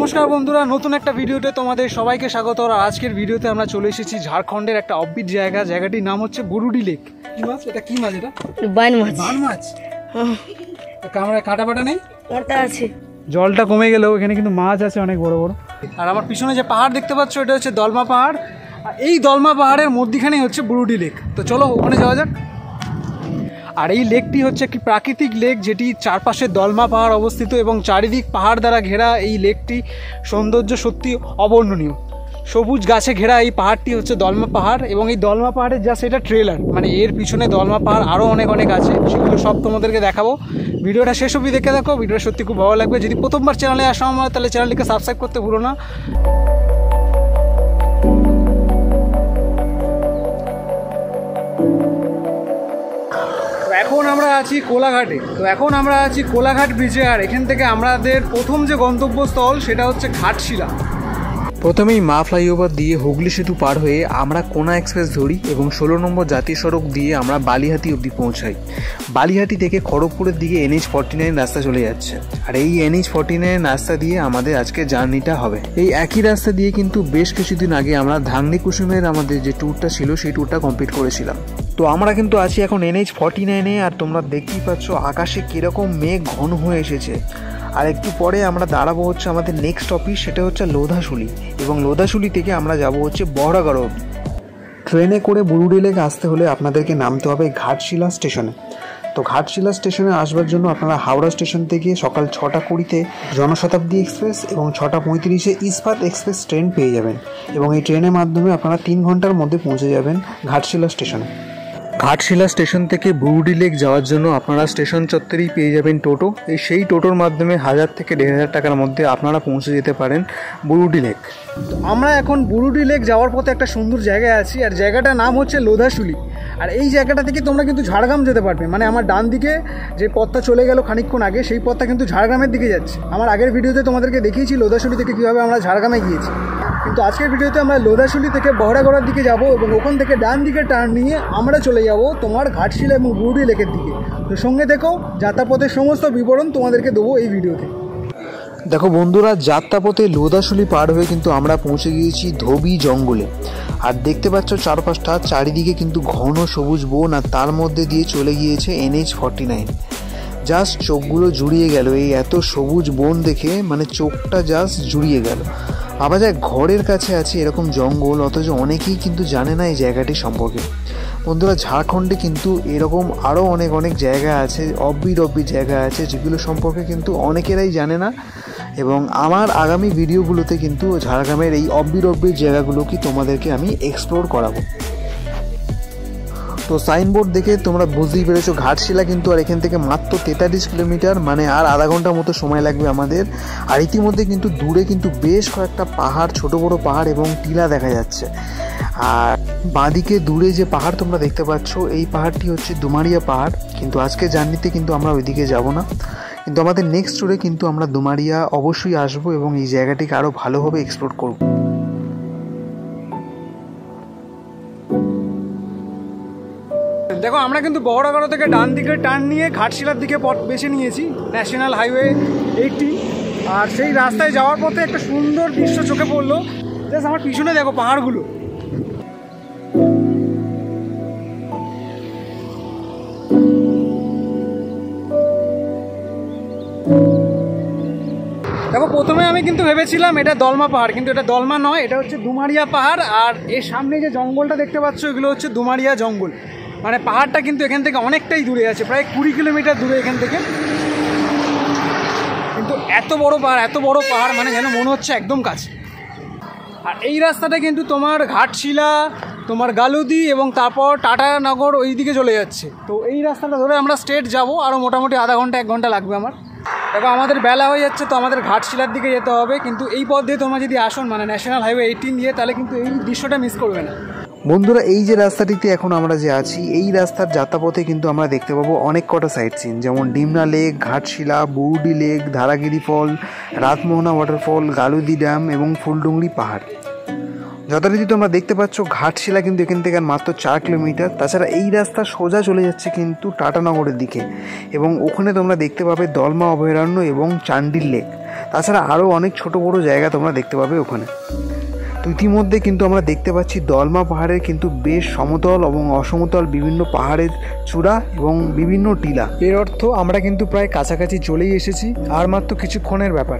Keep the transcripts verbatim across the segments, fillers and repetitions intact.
নমস্কার বন্ধুরা, নতুন একটা ভিডিওতে তোমাদের সবাইকে স্বাগত। আর আজকের ভিডিওতে আমরা চলে এসেছি ঝাড়খণ্ডের একটা অফবিট জায়গা। জায়গাটির নাম হচ্ছে বুরুডি লেক। কি মাছ এটা? কি মাছ এটা? বান মাছ। বান মাছ। কামড়া কাটা পাটা নেই? কাটা আছে। জলটা কমে গেলেও এখানে কিন্তু মাছ আছে অনেক বড় বড়। আর আমার পিছনে যে পাহাড় দেখতে পাচ্ছ এটা হচ্ছে দলমা পাহাড়। আর এই দলমা পাহাড়ের মধ্যখানেই হচ্ছে বুরুডি লেক। তো চলো ওখানে যাওয়া যাক। আর এই লেকটি হচ্ছে একটি প্রাকৃতিক লেক, যেটি চারপাশে দলমা পাহাড় অবস্থিত এবং চারিদিক পাহাড় দ্বারা ঘেরা। এই লেকটি সৌন্দর্য সত্যি অবর্ণনীয়। সবুজ গাছে ঘেরা এই পাহাড়টি হচ্ছে দলমা পাহাড়। এবং এই দলমা পাহাড়ের জাস্ট এটা ট্রেলার, মানে এর পিছনে দলমা পাহাড় আরও অনেক অনেক আছে, সেগুলো সব তোমাদেরকে দেখাবো। ভিডিওটা শেষ অবধি দেখে দেখো, ভিডিওটা সত্যি খুব ভালো লাগবে। যদি প্রথমবার চ্যানেলে আসা আমার, তাহলে চ্যানেলটিকে সাবস্ক্রাইব করতে ভুলো না। এখন আমরা আছি কোলাঘাটে। তো এখন আমরা আছি কোলাঘাট ব্রিজে। আর এখান থেকে আমাদের প্রথম যে গন্তব্যস্থল সেটা হচ্ছে ঘাটশিলা। প্রথমেই মা ফ্লাইওভার দিয়ে হুগলি সেতু পার হয়ে আমরা কোনা এক্সপ্রেস ধরি এবং ষোলো নম্বর জাতীয় সড়ক দিয়ে আমরা বালিহাটি অবধি পৌঁছাই। বালিহাটি থেকে খড়গপুরের দিকে এনএইচ ফর্টি নাইন রাস্তা চলে যাচ্ছে। আর এই এনএইচ ফর্টি নাইন রাস্তা দিয়ে আমাদের আজকে জার্নিটা হবে। এই একই রাস্তা দিয়ে কিন্তু বেশ কিছুদিন আগে আমরা ধাংনি কুসুমের আমাদের যে ট্যুরটা ছিল সেই ট্যুরটা কমপ্লিট করেছিলাম। তো আমরা কিন্তু আছি এখন এনএইচ ফর্টি নাইনে। আর তোমরা দেখতেই পাচ্ছ আকাশে কীরকম মেঘ ঘন হয়ে এসেছে। আর একটু পরে আমরা দাঁড়াবো হচ্ছে আমাদের নেক্সট অফিস, সেটা হচ্ছে লোধাশুলি। এবং লোধাশুলি থেকে আমরা যাব হচ্ছে বহরাগড়। ট্রেনে করে বুরুডি লেক আসতে হলে আপনাদেরকে নামতে হবে ঘাটশিলা স্টেশনে। তো ঘাটশিলা স্টেশনে আসবার জন্য আপনারা হাওড়া স্টেশন থেকে সকাল ছটা কুড়িতে জনশতাব্দী এক্সপ্রেস এবং ছটা পঁয়ত্রিশে ইস্পাত এক্সপ্রেস ট্রেন পেয়ে যাবেন। এবং এই ট্রেনের মাধ্যমে আপনারা তিন ঘন্টার মধ্যে পৌঁছে যাবেন ঘাটশিলা স্টেশনে। ঘাটশিলা স্টেশন থেকে বুরুডি লেক যাওয়ার জন্য আপনারা স্টেশন চত্বরেই পেয়ে যাবেন টোটো। এই সেই টোটোর মাধ্যমে হাজার থেকে দেড় হাজার টাকার মধ্যে আপনারা পৌঁছে যেতে পারেন বুরুডি লেক। তো আমরা এখন বুরুডি লেক যাওয়ার পথে একটা সুন্দর জায়গায় আছি। আর জায়গাটার নাম হচ্ছে লোধাশুলি। আর এই জায়গাটা থেকে তোমরা কিন্তু ঝাড়গ্রাম যেতে পারবে। মানে আমার ডান দিকে যে পথটা চলে গেল খানিকক্ষণ আগে, সেই পথটা কিন্তু ঝাড়গ্রামের দিকে যাচ্ছে। আমার আগের ভিডিওতে তোমাদেরকে দেখিয়েছি লোধাশুলি থেকে কীভাবে আমরা ঝাড়গ্রামে গিয়েছি। কিন্তু আজকের ভিডিওতে আমরা লোধাশুলি থেকে বহরাগড়ার দিকে যাব এবং ওখান থেকে ডান দিকে টার্ন নিয়ে আমরা চলে যাব তোমার ঘাটশিলা এবং বুরুডি লেকের দিকে। তো সঙ্গে দেখো, যাত্রাপথের সমস্ত বিবরণ তোমাদেরকে দেবো এই ভিডিওতে। দেখো বন্ধুরা, যাত্রাপথে লোধাশুলি পার হয়ে কিন্তু আমরা পৌঁছে গিয়েছি ধোবি জঙ্গলে। আর দেখতে পাচ্ছ চারপাশটা চারিদিকে কিন্তু ঘন সবুজ বন, আর তার মধ্যে দিয়ে চলে গিয়েছে এনএইচ ফর্টি নাইন। জাস্ট চোখগুলো জুড়িয়ে গেল এই এত সবুজ বন দেখে, মানে চোখটা জাস্ট জুড়িয়ে গেল। আবার যায় ঘরের কাছে আছে এরকম জঙ্গল, অথচ অনেকেই কিন্তু জানে না এই জায়গাটি সম্পর্কে। বন্ধুরা, ঝাড়খণ্ডে কিন্তু এরকম আরও অনেক অনেক জায়গা আছে, অব্বির অব্বির জায়গা আছে, যেগুলো সম্পর্কে কিন্তু অনেকেরাই জানে না। এবং আমার আগামী ভিডিওগুলোতে কিন্তু ঝাড়গ্রামের এই অব্বির অব্বির জায়গাগুলোকে তোমাদেরকে আমি এক্সপ্লোর করাবো। তো সাইনবোর্ড দেখে তোমরা বুঝতেই পেরেছো ঘাটশিলা কিন্তু আর এখান থেকে মাত্র তেতাল্লিশ কিলোমিটার, মানে আর আধা ঘন্টার মতো সময় লাগবে আমাদের। আর ইতিমধ্যে কিন্তু দূরে কিন্তু বেশ কয়েকটা পাহাড়, ছোট বড় পাহাড় এবং টিলা দেখা যাচ্ছে। আর বাঁদিকে দূরে যে পাহাড় তোমরা দেখতে পাচ্ছ, এই পাহাড়টি হচ্ছে দুমারিয়া পাহাড়। কিন্তু আজকে জার্নিতে কিন্তু আমরা ওইদিকে যাব না, কিন্তু আমাদের নেক্সট ট্যুরে কিন্তু আমরা দুমারিয়া অবশ্যই আসবো এবং এই জায়গাটিকে আরও ভালোভাবে এক্সপ্লোর করব। দেখো, আমরা কিন্তু বহরাগড় থেকে ডান দিকে টার্ন নিয়ে ঘাটশিলার দিকে পথ বেছে নিয়েছি, ন্যাশনাল হাইওয়ে এইটটি। আর সেই রাস্তায় যাওয়ার পথে একটা সুন্দর দৃশ্য চোখে পড়লো। জাস্ট আমার পিছনে দেখো পাহাড়গুলো। দেখো, প্রথমে আমি কিন্তু ভেবেছিলাম এটা দলমা পাহাড়, কিন্তু এটা দলমা নয়, এটা হচ্ছে দুমারিয়া পাহাড়। আর এর সামনে যে জঙ্গলটা দেখতে পাচ্ছ, এগুলো হচ্ছে দুমারিয়া জঙ্গল। মানে পাহাড়টা কিন্তু এখান থেকে অনেকটাই দূরে আছে, প্রায় কুড়ি কিলোমিটার দূরে এখান থেকে। কিন্তু এত বড় পাহাড়, এত বড় পাহাড়, মানে যেন মনে হচ্ছে একদম কাছে। আর এই রাস্তাটা কিন্তু তোমার ঘাটশিলা, তোমার গালুদি এবং তারপর টাটানগর ওই দিকে চলে যাচ্ছে। তো এই রাস্তাটা ধরে আমরা স্ট্রেট যাব, আরও মোটামুটি আধা ঘন্টা এক ঘন্টা লাগবে আমার। দেখো, আমাদের বেলা হয়ে যাচ্ছে, তো আমাদের ঘাটশিলার দিকে যেতে হবে। কিন্তু এই পথ দিয়ে তোমরা যদি আসুন, মানে ন্যাশনাল হাইওয়ে এইটিন দিয়ে, তাহলে কিন্তু এই দৃশ্যটা মিস করবে না। বন্ধুরা, এই যে রাস্তাটিতে এখন আমরা যে আছি, এই রাস্তার যাত্রাপথে কিন্তু আমরা দেখতে পাবো অনেক কটা সাইট সিন, যেমন Dimna lake, Ghatshila, Burudi lake, Dharagiri fall, Ratmohana waterfall, Galudi dam এবং ফুলডুংরি পাহাড়। যথারীতি তোমরা দেখতে পাচ্ছ ঘাটশিলা কিন্তু এখান থেকে মাত্র চার কিলোমিটার। তাছাড়া এই রাস্তা সোজা চলে যাচ্ছে কিন্তু টাটানগরের দিকে, এবং ওখানে তোমরা দেখতে পাবে দলমা অভয়ারণ্য এবং চান্ডিল লেক। তাছাড়া আরও অনেক ছোট বড় জায়গা তোমরা দেখতে পাবে ওখানে। তো ইতিমধ্যে কিন্তু আমরা দেখতে পাচ্ছি দলমা পাহাড়ের কিন্তু বেশ সমতল এবং অসমতল বিভিন্ন পাহাড়ের চূড়া এবং বিভিন্ন টিলা। এর অর্থ আমরা কিন্তু প্রায় কাছাকাছি চলেই এসেছি, আর মাত্র কিছুক্ষণের ব্যাপার।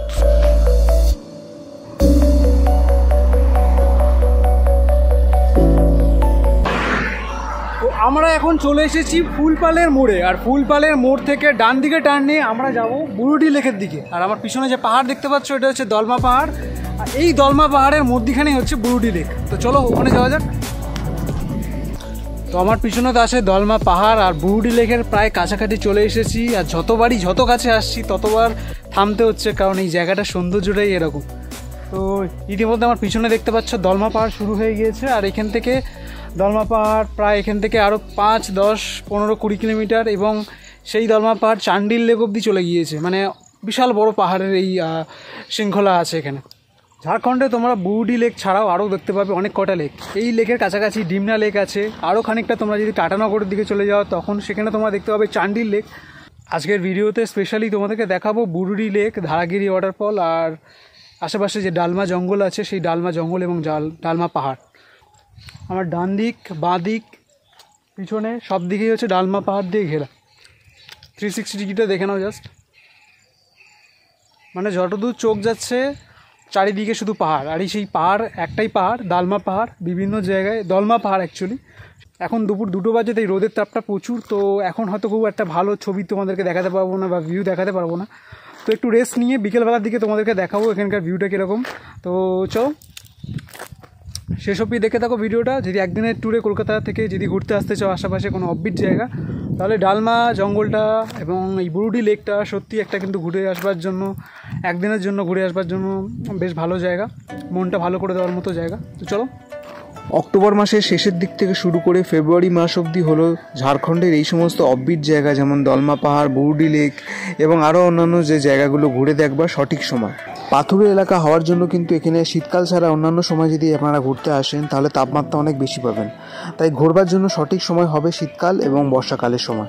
আমরা এখন চলে এসেছি ফুলপালের মোড়ে, আর ফুলপালের মোড় থেকে ডান দিকে টার্ন নিয়ে আমরা যাব বুরুডি লেকের দিকে। আর আমার পিছনে যে পাহাড় দেখতে পাচ্ছ এটা হচ্ছে দলমা পাহাড়, আর এই দলমা পাহাড়ের মধ্যখানেই হচ্ছে বুরুডি লেক। তো চলো ওখানে যাওয়া যাক। তো আমার পিছনে তো আসে দলমা পাহাড়, আর বুরুডি লেকের প্রায় কাছাকাছি চলে এসেছি। আর যতবারই যত কাছে আসছি ততবার থামতে হচ্ছে, কারণ এই জায়গাটার সৌন্দর্যটাই এরকম। তো ইতিমধ্যে আমার পিছনে দেখতে পাচ্ছ দলমা পাহাড় শুরু হয়ে গিয়েছে, আর এখান থেকে দলমা পাহাড় প্রায় এখান থেকে আরও পাঁচ দশ পনেরো কুড়ি কিলোমিটার, এবং সেই দলমা পাহাড় চান্ডিল লেক অবধি চলে গিয়েছে। মানে বিশাল বড় পাহাড়ের এই শৃঙ্খলা আছে এখানে। ঝাড়খণ্ডে তোমরা বুরুডি লেক ছাড়াও আরও দেখতে পাবে অনেক কটা লেক। এই লেকের কাছাকাছি ডিমনা লেক আছে, আরও খানিকটা তোমরা যদি টাটানগরের দিকে চলে যাও তখন সেখানে তোমরা দেখতে পাবে চান্ডিল লেক। আজকের ভিডিওতে স্পেশালি তোমাদেরকে দেখাবো বুরুডি লেক, ধারাগিরি ওয়াটারফল, আর আশেপাশে যে ডালমা জঙ্গল আছে সেই ডালমা জঙ্গল এবং জাল ডালমা পাহাড়। আমার ডান দিক বাঁ দিক পিছনে সব দিকেই হচ্ছে ডালমা পাহাড় দিয়ে ঘেরা। থ্রি সিক্সটি ডিগ্রিটা দেখে নাও জাস্ট, মানে যতদূর চোখ যাচ্ছে চারিদিকে শুধু পাহাড়। আর এই সেই পাহাড় একটাই পাহাড়, দালমা পাহাড়, বিভিন্ন জায়গায় দলমা পাহাড় অ্যাকচুয়ালি। এখন দুপুর দুটো বাজে, তাই রোদের তাপটা প্রচুর, তো এখন হয়তো খুব একটা ভালো ছবি তোমাদেরকে দেখাতে পারবো না বা ভিউ দেখাতে পারবো না। তো একটু রেস্ট নিয়ে বিকেলবেলার দিকে তোমাদেরকে দেখাবো এখানকার ভিউটা কীরকম। তো চলো শেষ অবধি দেখে থাকো ভিডিওটা। যদি একদিনের ট্যুরে কলকাতা থেকে যদি ঘুরতে আসতে চাও আশেপাশে কোনো অফবিট জায়গা, তাহলে ডালমা জঙ্গলটা এবং এই বুরুডি লেকটা সত্যি একটা কিন্তু ঘুরে আসবার জন্য, একদিনের জন্য ঘুরে আসবার জন্য বেশ ভালো জায়গা, মনটা ভালো করে দেওয়ার মতো জায়গা। তো চলো। অক্টোবর মাসের শেষের দিক থেকে শুরু করে ফেব্রুয়ারি মাস অবধি হলো ঝাড়খণ্ডের এই সমস্ত অফবিট জায়গা, যেমন দলমা পাহাড়, বুরুডি লেক এবং আরও অন্যান্য যে জায়গাগুলো ঘুরে দেখবার সঠিক সময়। পাথুরে এলাকা হওয়ার জন্য কিন্তু এখানে শীতকাল ছাড়া অন্যান্য সময় যদি আপনারা ঘুরতে আসেন তাহলে তাপমাত্রা অনেক বেশি পাবেন, তাই ঘোরবার জন্য সঠিক সময় হবে শীতকাল এবং বর্ষাকালের সময়।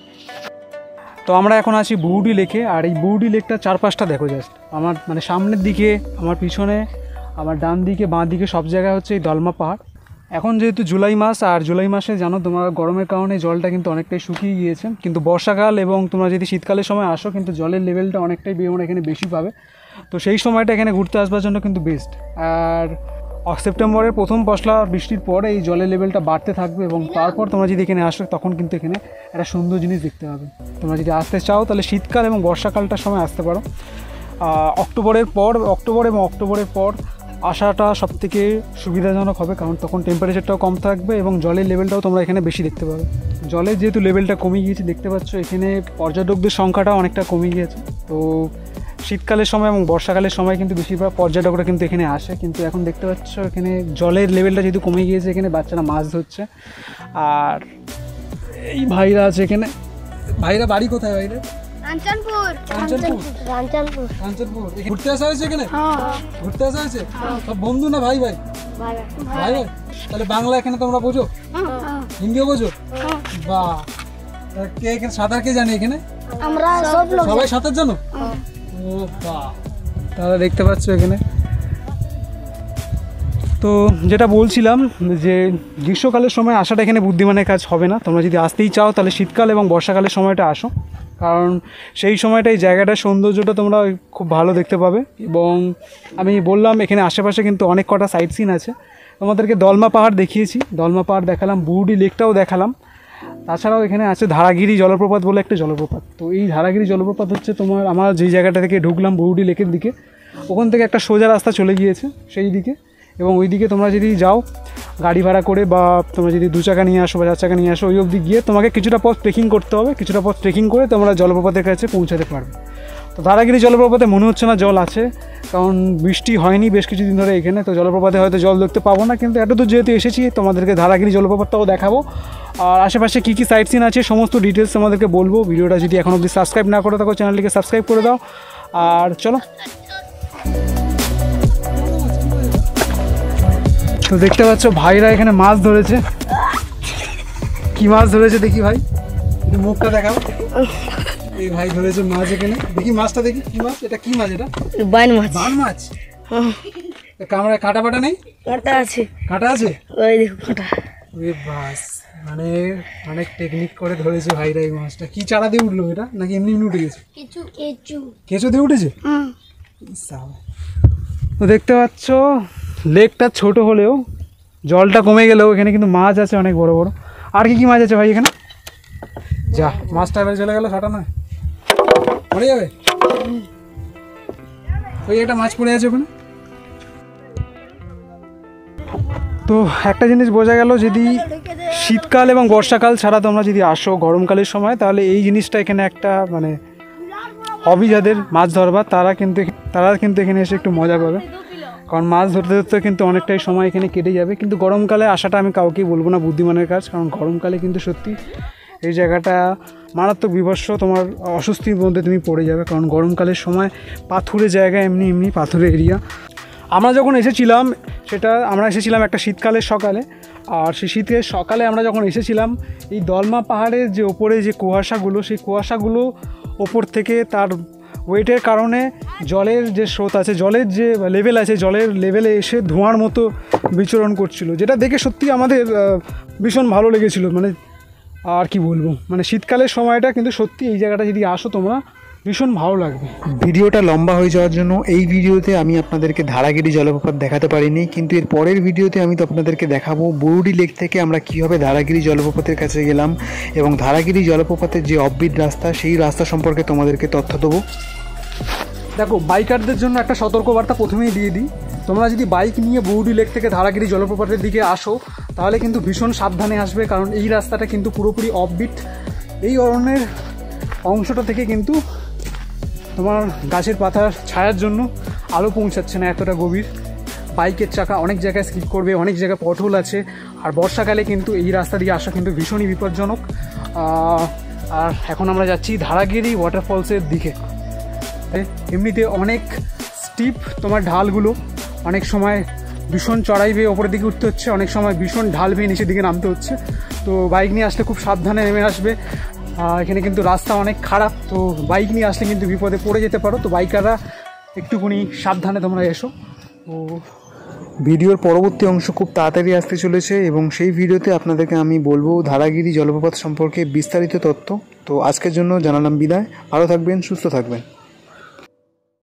তো আমরা এখন আছি বুরুডি লেকে, আর এই বুরুডি লেকটা চারপাশটা দেখো জাস্ট। আমার মানে সামনের দিকে, আমার পিছনে, আমার ডান দিকে, বাঁ দিকে সব জায়গায় হচ্ছে এই দলমা পাহাড়। এখন যেহেতু জুলাই মাস, আর জুলাই মাসে জানো তোমরা গরমের কারণে জলটা কিন্তু অনেকটাই শুকিয়ে গিয়েছে, কিন্তু বর্ষাকাল এবং তোমরা যদি শীতকালের সময় আসো কিন্তু জলের লেভেলটা অনেকটাই তোমরা এখানে বেশি পাবে। তো সেই সময়টা এখানে ঘুরতে আসবার জন্য কিন্তু বেস্ট। আর সেপ্টেম্বরের প্রথম পশলা বৃষ্টির পরে এই জলের লেভেলটা বাড়তে থাকবে, এবং তারপর তোমরা যদি এখানে আসো তখন কিন্তু এখানে একটা সুন্দর জিনিস দেখতে পাবে। তোমরা যদি আসতে চাও তাহলে শীতকাল এবং বর্ষাকালটার সময় আসতে পারো। অক্টোবরের পর অক্টোবর এবং অক্টোবরের পর আসাটা সবথেকে সুবিধাজনক হবে, কারণ তখন টেম্পারেচারটাও কম থাকবে এবং জলের লেভেলটাও তোমরা এখানে বেশি দেখতে পাবে। জলের যেহেতু লেভেলটা কমে গিয়েছে দেখতে পাচ্ছ, এখানে পর্যটকদের সংখ্যাটাও অনেকটা কমে গিয়েছে। তো শীতকালের সময় এবং বর্ষাকালের সময় কিন্তু বেশিরভাগ পর্যটকরা কিন্তু এখানে আসে, কিন্তু এখন দেখতে পাচ্ছ এখানে জলের লেভেলটা যেহেতু কমে গিয়েছে এখানে বাচ্চারা মাছ ধরছে। আর এই ভাইরা আছে এখানে। ভাইরা বাড়ি কোথায়? ভাইরা কাঞ্চনপুর। কাঞ্চনপুর কাঞ্চনপুর কাঞ্চনপুর ঘুরতে আসা হয়েছে এখানে? ঘুরতে আসা হয়েছে সব বন্ধু না ভাই ভাই? ভাই ভাই। তাহলে বাংলা এখানে তোমরা বোঝো, হিন্দিও বোঝো? বাহ। কে এখানে সাঁতার কে জানে এখানে? আমরা সব লোক সবাই সাঁতার জানো? ও বাহ। তাহলে দেখতে পাচ্ছ এখানে। তো যেটা বলছিলাম যে গ্রীষ্মকালের সময় আসাটা এখানে বুদ্ধিমানের কাজ হবে না। তোমরা যদি আসতেই চাও তাহলে শীতকাল এবং বর্ষাকালের সময়টা আসো, কারণ সেই সময়টা এই জায়গাটার সৌন্দর্যটা তোমরা খুব ভালো দেখতে পাবে। এবং আমি বললাম এখানে আশেপাশে কিন্তু অনেক কটা সাইট সিন আছে। তোমাদেরকে দলমা পাহাড় দেখিয়েছি, দলমা পাহাড় দেখালাম, বুরুডি লেকটাও দেখালাম। তাছাড়াও এখানে আছে ধারাগিরি জলপ্রপাত বলে একটা জলপ্রপাত। তো এই ধারাগিরি জলপ্রপাত হচ্ছে তোমার, আমার যেই জায়গাটা থেকে ঢুকলাম বুরুডি লেকের দিকে, ওখান থেকে একটা সোজা রাস্তা চলে গিয়েছে সেই দিকে, এবং ওই দিকে তোমরা যদি যাও গাড়ি ভাড়া করে বা তোমরা যদি দু চাকা নিয়ে আসো বা চার চাকা নিয়ে আসো, ওই অবধি গিয়ে তোমাকে কিছুটা পথ ট্রেকিং করতে হবে। কিছুটা পথ ট্রেকিং করে তোমরা জলপ্রপাতের কাছে পৌঁছাতে পারবে। তো ধারাগিরি জলপ্রপাতে মনে হচ্ছে না জল আছে, কারণ বৃষ্টি হয়নি বেশ কিছুদিন ধরে এখানে। তো জলপ্রপাতে হয়তো জল দেখতে পাবো না, কিন্তু এত দূর যেহেতু এসেছি তোমাদেরকে ধারাগিরি জলপ্রপাতটাও দেখাবো। আর আশেপাশে কী কী সাইট সিন আছে সমস্ত ডিটেলস তোমাদেরকে বলবো। ভিডিওটা যদি এখন অবধি সাবস্ক্রাইব না করে থাকো চ্যানেলটিকে সাবস্ক্রাইব করে দাও। আর চলো। তো দেখতে পাচ্ছ ভাইরা এখানে মাছ ধরেছে। কি মাছ ধরেছে দেখি ভাই, মুখটা দেখাও। এই ভাই ধরেছে মাছ এখানে, দেখি মাছটা দেখি কি মাছ, এটা কি মাছ? এটা বান মাছ। বান মাছ? কামড়া কাটা পাটা নেই? কাটা আছে। কাটা আছে? ওই দেখো কাটা। ওরে বাস, মানে অনেক টেকনিক করে ধরেছে ভাইরা এই মাছটা। কি চারা দিয়ে উঠলো এটা, নাকি এমনি এমনি উঠে গেছে? কেঁচু কেঁচু কেঁচো দিয়ে উঠেছে? হুম। তো দেখতে পাচ্ছ লেকটা ছোট হলেও জলটা কমে গেলেও এখানে কিন্তু মাছ আছে অনেক বড় বড়। আর কি কি মাছ আছে ভাই এখানে? যা, মাছটা এবার চলে গেল, ছাটা নয়, পড়ে যাবে। ওই একটা মাছ পড়ে আছে ওখানে। তো একটা জিনিস বোঝা গেল, যদি শীতকাল এবং বর্ষাকাল ছাড়া তোমরা যদি আসো গরমকালের সময়, তাহলে এই জিনিসটা এখানে একটা মানে হবি যাদের মাছ ধরবার, তারা কিন্তু তারা কিন্তু এখানে এসে একটু মজা পাবে। কারণ মাছ ধরতে ধরতে কিন্তু অনেকটাই সময় এখানে কেটে যাবে। কিন্তু গরমকালে আসাটা আমি কাউকেই বলবো না বুদ্ধিমানের কাজ, কারণ গরমকালে কিন্তু সত্যি এই জায়গাটা মারাত্মক বিভৎস, তোমার অস্বস্তির মধ্যে তুমি পড়ে যাবে। কারণ গরমকালের সময় পাথুরে জায়গা, এমনি এমনি পাথুরে এরিয়া। আমরা যখন এসেছিলাম সেটা আমরা এসেছিলাম একটা শীতকালের সকালে, আর সেই শীতের সকালে আমরা যখন এসেছিলাম এই দলমা পাহাড়ের যে ওপরে যে কুয়াশাগুলো, সেই কুয়াশাগুলো ওপর থেকে তার ওয়েটের কারণে জলের যে স্রোত আছে, জলের যে লেভেল আছে, জলের লেভেলে এসে ধোঁয়ার মতো বিচরণ করছিল, যেটা দেখে সত্যি আমাদের ভীষণ ভালো লেগেছিলো। মানে আর কি বলবো, মানে শীতকালের সময়টা কিন্তু সত্যি এই জায়গাটা যদি আসো তোমরা ভীষণ ভালো লাগবে। ভিডিওটা লম্বা হয়ে যাওয়ার জন্য এই ভিডিওতে আমি আপনাদেরকে ধারাগিরি জলপ্রপাত দেখাতে পারিনি, কিন্তু এর পরের ভিডিওতে আমি তো আপনাদেরকে দেখাবো বুরুডি লেক থেকে আমরা কীভাবে ধারাগিরি জলপ্রপাতের কাছে গেলাম, এবং ধারাগিরি জলপ্রপাতের যে অফবিট রাস্তা, সেই রাস্তা সম্পর্কে তোমাদেরকে তথ্য দেবো। দেখো, বাইকারদের জন্য একটা সতর্কবার্তা প্রথমেই দিয়ে দিই, তোমরা যদি বাইক নিয়ে বুরুডি লেক থেকে ধারাগিরি জলপ্রপাতের দিকে আসো তাহলে কিন্তু ভীষণ সাবধানে আসবে, কারণ এই রাস্তাটা কিন্তু পুরোপুরি অফবিট। এই অরণ্যের অংশটা থেকে কিন্তু তোমার গাছের পাতার ছায়ার জন্য আলো পৌঁছাচ্ছে না, এতটা গভীর। বাইকের চাকা অনেক জায়গায় স্লিপ করবে, অনেক জায়গায় পটহোল আছে, আর বর্ষাকালে কিন্তু এই রাস্তা দিয়ে আসা কিন্তু ভীষণই বিপজ্জনক। আর এখন আমরা যাচ্ছি ধারাগিরি ওয়াটারফলসের দিকে। এমনিতে অনেক স্টিপ তোমার ঢালগুলো, অনেক সময় ভীষণ চড়াই বেয়ে ওপরের দিকে উঠতে হচ্ছে, অনেক সময় ভীষণ ঢাল বেয়ে নিচের দিকে নামতে হচ্ছে। তো বাইক নিয়ে আসলে খুব সাবধানে নেমে আসবে। এখানে কিন্তু রাস্তা অনেক খারাপ, তো বাইক নিয়ে আসলে কিন্তু বিপদে পড়ে যেতে পারো। তো বাইকাররা একটুখানি সাবধানে তোমরা এসো। তো ভিডিওর পরবর্তী অংশ খুব তাড়াতাড়ি আসতে চলেছে, এবং সেই ভিডিওতে আপনাদেরকে আমি বলবো ধারাগিরি জলপ্রপাত সম্পর্কে বিস্তারিত তথ্য। তো আজকের জন্য জানালাম বিদায়, ভালো থাকবেন, সুস্থ থাকবেন।